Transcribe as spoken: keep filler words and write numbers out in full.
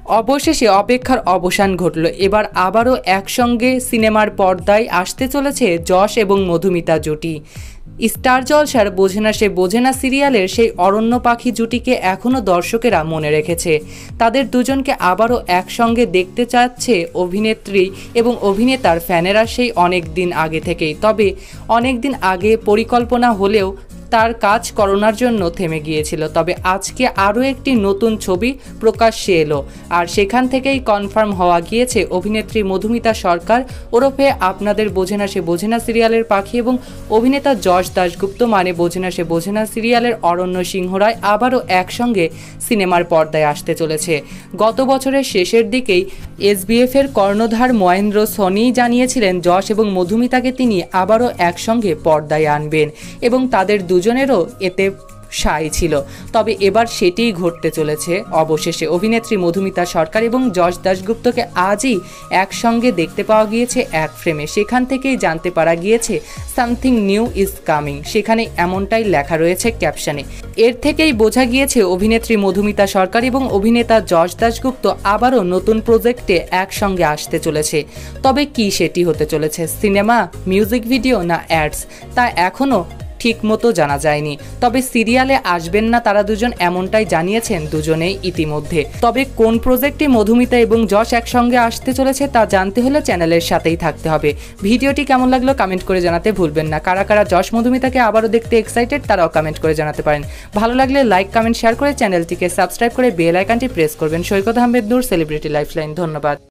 অবশেষে অপেক্ষার অবসান ঘটল। এবার আবারও একসঙ্গে সিনেমার পর্দায় আসতে চলেছে যশ এবং মধুমিতা জুটি। স্টার জলসার বোঝে না সে বোঝে না সিরিয়ালের সেই অরণ্য পাখি জুটিকে এখনও দর্শকেরা মনে রেখেছে। তাদের দুজনকে আবারও একসঙ্গে দেখতে চাচ্ছে অভিনেত্রী এবং অভিনেতার ফ্যানেরা সেই অনেক দিন আগে থেকেই। তবে অনেক দিন আগে পরিকল্পনা হলেও তার কাজ করোনার জন্য থেমে গিয়েছিল। তবে আজকে আরও একটি নতুন ছবি প্রকাশ্যে এলো, আর সেখান থেকেই কনফার্ম হওয়া গিয়েছে অভিনেত্রী মধুমিতা সরকার ওরফে আপনাদের বোঝে না সে বোঝে না সিরিয়ালের পাখি এবং অভিনেতা যশ দাশগুপ্ত মানে বোঝে না সে বোঝে না সিরিয়ালের অরণ্য সিংহ রায় আবারও একসঙ্গে সিনেমার পর্দায় আসতে চলেছে। গত বছরের শেষের দিকেই এসবিএফের কর্ণধার মহেন্দ্র সোনি জানিয়েছিলেন যশ এবং মধুমিতাকে তিনি আবারও একসঙ্গে পর্দায় আনবেন এবং তাদের দুজনেরও এতে সায় ছিল। তবে এবার সেটিই ঘটতে চলেছে। অবশেষে অভিনেত্রী মধুমিতা সরকার এবং যশ দাশগুপ্তকে আজই একসঙ্গে দেখতে পাওয়া গিয়েছে এক ফ্রেমে। সেখান থেকেই জানতে পারা গিয়েছে সামথিং নিউ ইজ কামিং, সেখানে এমনটাই লেখা রয়েছে ক্যাপশনে। এর থেকেই বোঝা গিয়েছে অভিনেত্রী মধুমিতা সরকার এবং অভিনেতা যশ দাশগুপ্ত আবারও নতুন প্রজেক্টে একসঙ্গে আসতে চলেছে। তবে কি সেটি হতে চলেছে, সিনেমা, মিউজিক ভিডিও না অ্যাডস, তা এখনও ঠিক মতো জানা যায়নি। তবে সিরিয়ালে আসবেন না তারা দুজন, এমনটাই জানিয়েছেন দুজনেই ইতিমধ্যে। তবে কোন প্রজেক্টে মধুমিতা এবং যশ একসঙ্গে আসতে চলেছে তা জানতে হলে চ্যানেলের সাথেই থাকতে হবে। ভিডিওটি কেমন লাগলো কমেন্ট করে জানাতে ভুলবেন না। কারা কারা যশ মধুমিতাকে আবারও দেখতে এক্সাইটেড তারাও কমেন্ট করে জানাতে পারেন। ভালো লাগলে লাইক কমেন্ট শেয়ার করে চ্যানেলটিকে সাবস্ক্রাইব করে বেল আইকনটি প্রেস করবেন। Saikat Ahmed Noor, celebrity lifeline. ধন্যবাদ।